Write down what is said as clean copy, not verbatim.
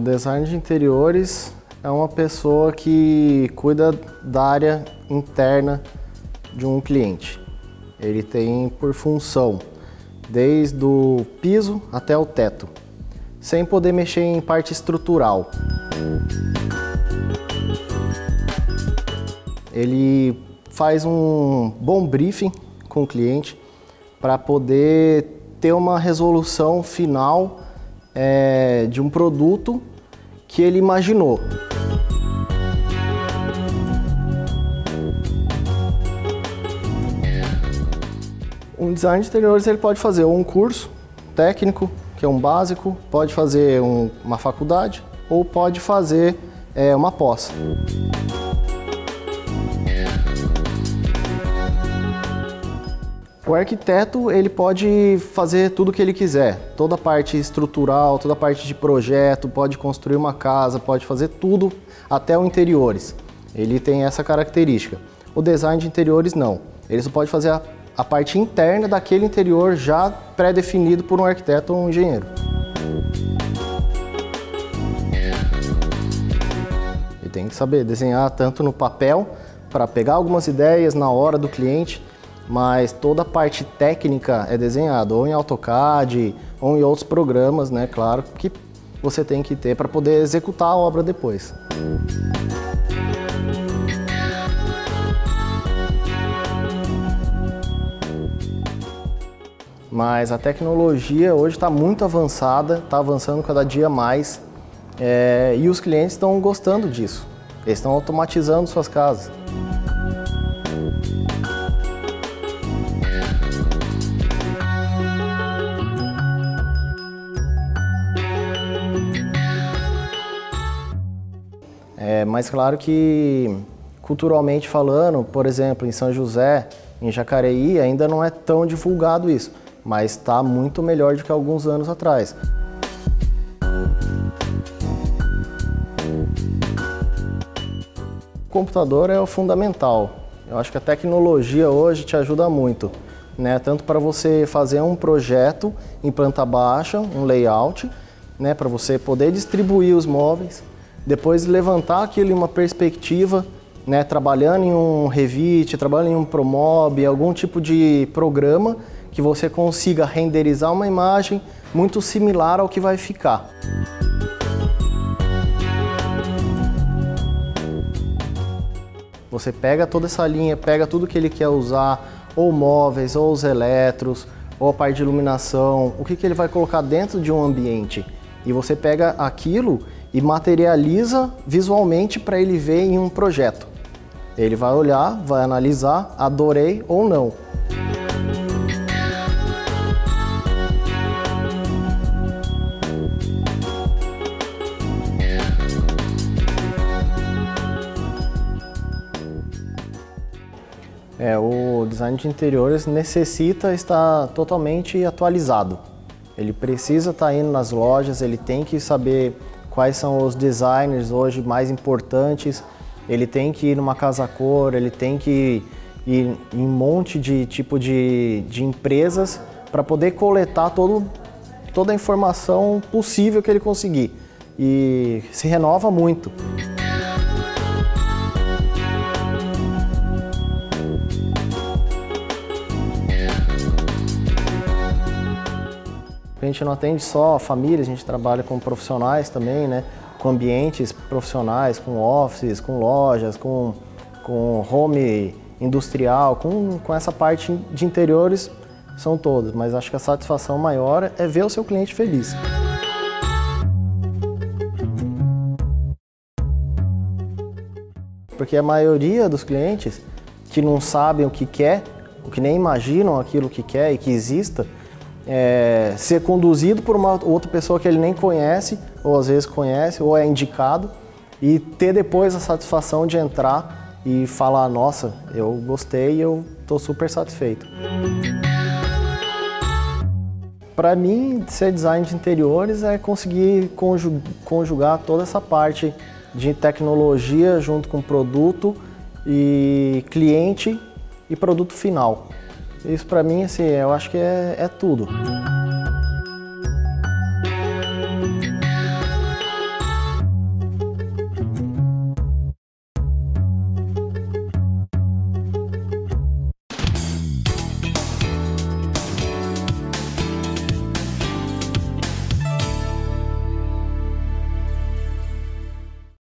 design de interiores é uma pessoa que cuida da área interna de um cliente. Ele tem por função desde o piso até o teto, sem poder mexer em parte estrutural. Ele faz um bom briefing com o cliente para poder ter uma resolução final de um produto que ele imaginou. Um design de interiores ele pode fazer um curso técnico, que é um básico, pode fazer uma faculdade ou pode fazer uma pós. O arquiteto ele pode fazer tudo o que ele quiser, toda a parte estrutural, toda a parte de projeto, pode construir uma casa, pode fazer tudo até o interiores. Ele tem essa característica. O design de interiores não, ele só pode fazer a parte interna daquele interior já pré-definido por um arquiteto ou um engenheiro. Ele tem que saber desenhar tanto no papel, para pegar algumas ideias na hora do cliente, mas toda a parte técnica é desenhada ou em AutoCAD ou em outros programas, né, claro, que você tem que ter para poder executar a obra depois. Mas a tecnologia hoje está muito avançada, está avançando cada dia mais e os clientes estão gostando disso. Eles estão automatizando suas casas. Mas claro que, culturalmente falando, por exemplo, em São José, em Jacareí, ainda não é tão divulgado isso, mas está muito melhor do que alguns anos atrás. O computador é o fundamental. Eu acho que a tecnologia hoje te ajuda muito, né? Tanto para você fazer um projeto em planta baixa, um layout, né? Para você poder distribuir os móveis, depois levantar aquilo em uma perspectiva, né, trabalhando em um Revit, trabalhando em um Promob, algum tipo de programa que você consiga renderizar uma imagem muito similar ao que vai ficar. Você pega toda essa linha, pega tudo que ele quer usar, ou móveis, ou os eletros, ou a parte de iluminação, o que ele vai colocar dentro de um ambiente. E você pega aquilo e materializa visualmente para ele ver em um projeto. Ele vai olhar, vai analisar, adorei ou não. O design de interiores necessita estar totalmente atualizado. Ele precisa estar indo nas lojas, ele tem que saber quais são os designers hoje mais importantes, ele tem que ir numa casa cor, ele tem que ir em um monte de tipo de empresas para poder coletar toda a informação possível que ele conseguir. E se renova muito. A gente não atende só a família, a gente trabalha com profissionais também, né? Com ambientes profissionais, com offices, com lojas, com home industrial, com essa parte de interiores, são todos. Mas acho que a satisfação maior é ver o seu cliente feliz. Porque a maioria dos clientes que não sabem o que quer, ou que nem imaginam aquilo que quer e que exista, ser conduzido por uma outra pessoa que ele nem conhece, ou às vezes conhece, ou é indicado, e ter depois a satisfação de entrar e falar, nossa, eu gostei e eu estou super satisfeito. Para mim, ser design de interiores é conseguir conjugar toda essa parte de tecnologia junto com produto e cliente e produto final. Isso para mim, assim, eu acho que é tudo.